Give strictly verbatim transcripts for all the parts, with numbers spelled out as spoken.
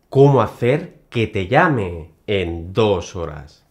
cómo hacer que te llame en dos horas.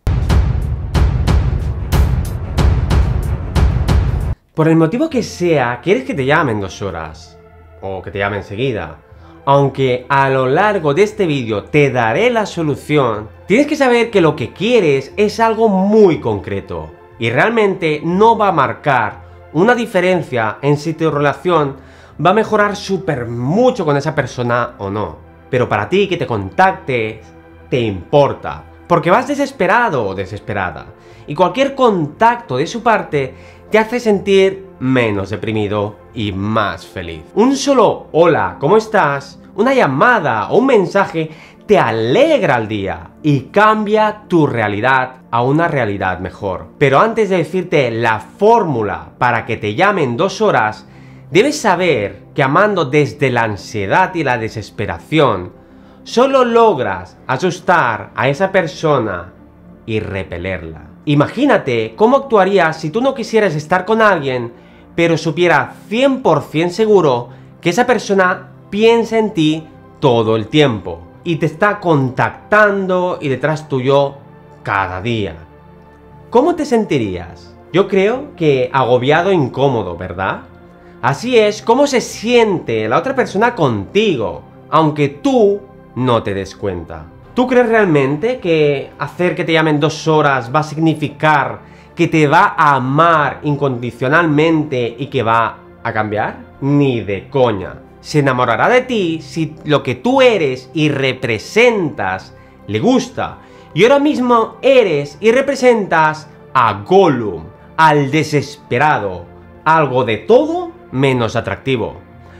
Por el motivo que sea, quieres que te llame en dos horas, o que te llame enseguida. Aunque a lo largo de este vídeo te daré la solución, tienes que saber que lo que quieres es algo muy concreto y realmente no va a marcar una diferencia en si tu relación va a mejorar súper mucho con esa persona o no. Pero para ti que te contacte, te importa, porque vas desesperado o desesperada y cualquier contacto de su parte te hace sentir menos deprimido y más feliz. Un solo hola, ¿cómo estás?, una llamada o un mensaje te alegra el día y cambia tu realidad a una realidad mejor. Pero antes de decirte la fórmula para que te llame en dos horas, debes saber que amando desde la ansiedad y la desesperación, solo logras asustar a esa persona y repelerla. Imagínate cómo actuarías si tú no quisieras estar con alguien, pero supiera cien por cien seguro que esa persona piensa en ti todo el tiempo y te está contactando y detrás tuyo cada día. ¿Cómo te sentirías? Yo creo que agobiado e incómodo, ¿verdad? Así es como se siente la otra persona contigo, aunque tú no te des cuenta. ¿Tú crees realmente que hacer que te llamen dos horas va a significar que te va a amar incondicionalmente y que va a cambiar? Ni de coña. Se enamorará de ti si lo que tú eres y representas le gusta. Y ahora mismo eres y representas a Gollum, al desesperado, algo de todo menos atractivo.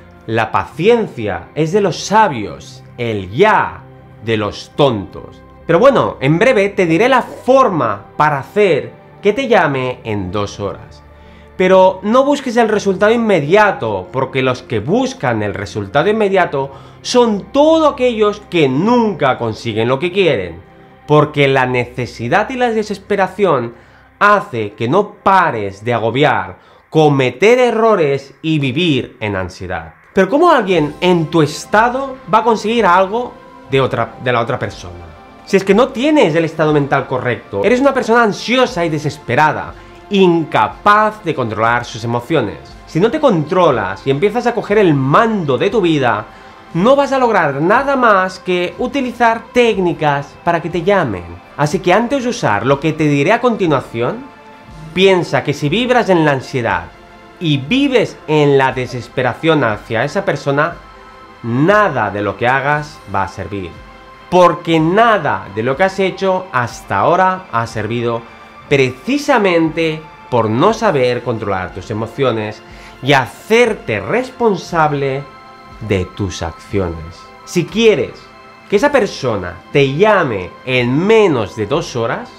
La paciencia es de los sabios, el ya de los tontos. Pero bueno, en breve te diré la forma para hacer que te llame en dos horas. Pero no busques el resultado inmediato, porque los que buscan el resultado inmediato son todos aquellos que nunca consiguen lo que quieren. Porque la necesidad y la desesperación hace que no pares de agobiar, cometer errores y vivir en ansiedad. Pero ¿cómo alguien en tu estado va a conseguir algo de, otra, de la otra persona? Si es que no tienes el estado mental correcto, eres una persona ansiosa y desesperada, incapaz de controlar sus emociones. Si no te controlas y empiezas a coger el mando de tu vida, no vas a lograr nada más que utilizar técnicas para que te llamen. Así que antes de usar lo que te diré a continuación, piensa que si vibras en la ansiedad y vives en la desesperación hacia esa persona, nada de lo que hagas va a servir. Porque nada de lo que has hecho hasta ahora ha servido precisamente por no saber controlar tus emociones y hacerte responsable de tus acciones. Si quieres que esa persona te llame en menos de dos horas,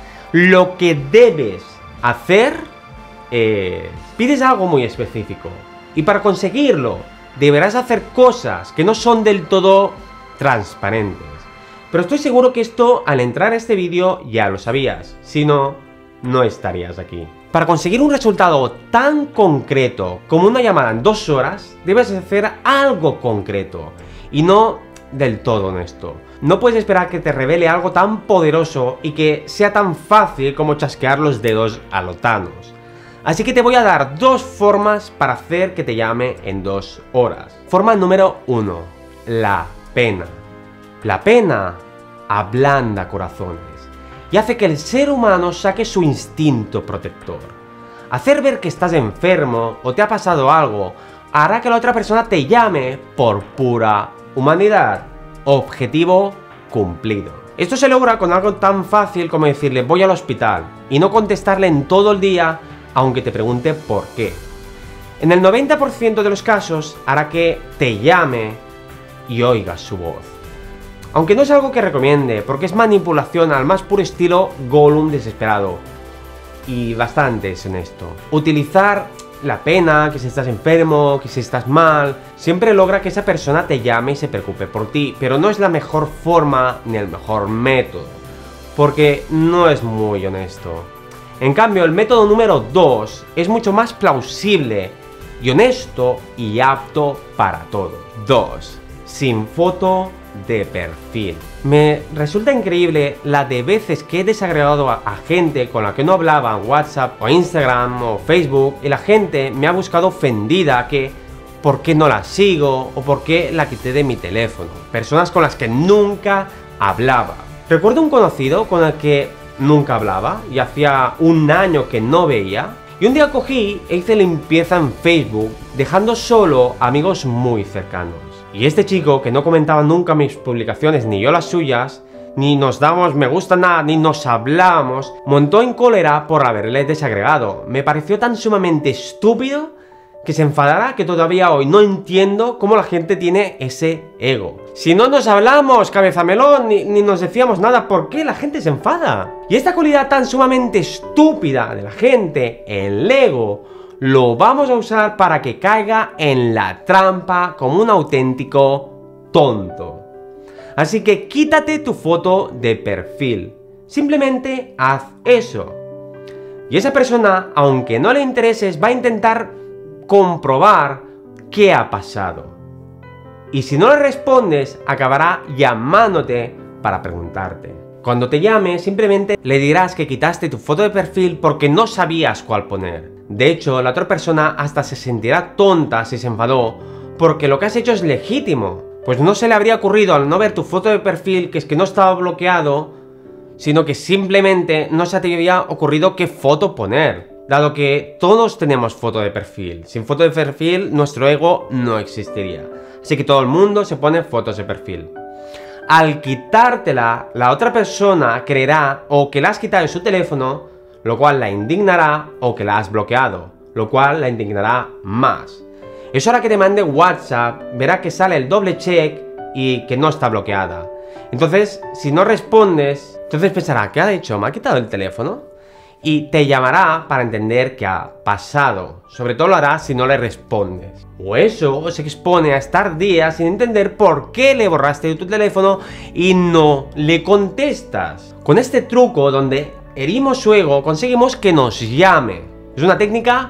lo que debes hacer es... pides algo muy específico. Y para conseguirlo, deberás hacer cosas que no son del todo transparentes. Pero estoy seguro que esto, al entrar a este vídeo, ya lo sabías. Si no, no estarías aquí. Para conseguir un resultado tan concreto como una llamada en dos horas, debes hacer algo concreto y no del todo honesto. No puedes esperar que te revele algo tan poderoso y que sea tan fácil como chasquear los dedos a lo Thanos. Así que te voy a dar dos formas para hacer que te llame en dos horas. Forma número uno, la pena. La pena ablanda corazones y hace que el ser humano saque su instinto protector. Hacer ver que estás enfermo o te ha pasado algo hará que la otra persona te llame por pura humanidad. Objetivo cumplido. Esto se logra con algo tan fácil como decirle voy al hospital y no contestarle en todo el día aunque te pregunte por qué. En el noventa por ciento de los casos hará que te llame y oigas su voz. Aunque no es algo que recomiende, porque es manipulación al más puro estilo Gollum desesperado. Y bastante es en esto. Utilizar la pena, que si estás enfermo, que si estás mal, siempre logra que esa persona te llame y se preocupe por ti, pero no es la mejor forma ni el mejor método, porque no es muy honesto. En cambio, el método número dos es mucho más plausible y honesto y apto para todos. dos. sin foto de perfil. Me resulta increíble la de veces que he desagregado a, a gente con la que no hablaba en WhatsApp o Instagram o Facebook, y la gente me ha buscado ofendida que por qué no la sigo o por qué la quité de mi teléfono. Personas con las que nunca hablaba. Recuerdo un conocido con el que nunca hablaba y hacía un año que no veía, y un día cogí e hice limpieza en Facebook, dejando solo amigos muy cercanos. Y este chico, que no comentaba nunca mis publicaciones ni yo las suyas, ni nos damos me gusta nada, ni nos hablábamos, montó en cólera por haberle desagregado. Me pareció tan sumamente estúpido que se enfadara que todavía hoy no entiendo cómo la gente tiene ese ego. Si no nos hablamos, cabeza melón, ni, ni nos decíamos nada, ¿por qué la gente se enfada? Y esta cualidad tan sumamente estúpida de la gente, el ego, lo vamos a usar para que caiga en la trampa como un auténtico tonto. Así que quítate tu foto de perfil. Simplemente haz eso. Y esa persona, aunque no le intereses, va a intentar comprobar qué ha pasado. Y si no le respondes, acabará llamándote para preguntarte. Cuando te llame, simplemente le dirás que quitaste tu foto de perfil porque no sabías cuál poner. De hecho, la otra persona hasta se sentirá tonta si se enfadó, porque lo que has hecho es legítimo. Pues no se le habría ocurrido al no ver tu foto de perfil que es que no estaba bloqueado, sino que simplemente no se te había ocurrido qué foto poner. Dado que todos tenemos foto de perfil. Sin foto de perfil, nuestro ego no existiría. Así que todo el mundo se pone fotos de perfil. Al quitártela, la otra persona creerá o que la has quitado de su teléfono, lo cual la indignará, o que la has bloqueado, lo cual la indignará más. Eso hará que te mande WhatsApp, verá que sale el doble check y que no está bloqueada. Entonces, si no respondes, entonces pensará, ¿qué ha hecho? ¿Me ha quitado el teléfono? Y te llamará para entender qué ha pasado. Sobre todo lo hará si no le respondes. O eso os expone a estar días sin entender por qué le borraste de tu teléfono y no le contestas. Con este truco donde herimos su ego, conseguimos que nos llame. Es una técnica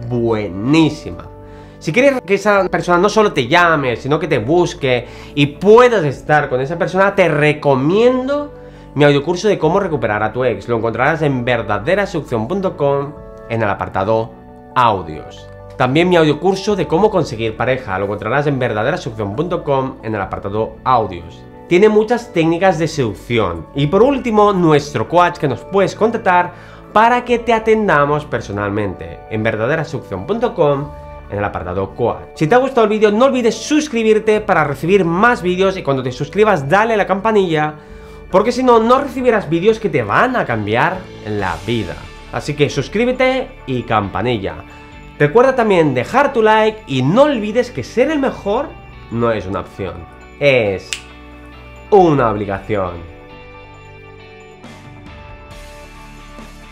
buenísima. Si quieres que esa persona no solo te llame, sino que te busque y puedas estar con esa persona, te recomiendo mi audiocurso de cómo recuperar a tu ex. Lo encontrarás en verdadera seducción punto com en el apartado audios. También mi audiocurso de cómo conseguir pareja. Lo encontrarás en verdadera seducción punto com en el apartado audios. Tiene muchas técnicas de seducción. Y por último, nuestro coach, que nos puedes contratar para que te atendamos personalmente en verdadera seducción punto com en el apartado coach. Si te ha gustado el vídeo, no olvides suscribirte para recibir más vídeos, y cuando te suscribas dale a la campanilla, porque si no, no recibirás vídeos que te van a cambiar la vida. Así que suscríbete y campanilla. Recuerda también dejar tu like y no olvides que ser el mejor no es una opción, es una obligación.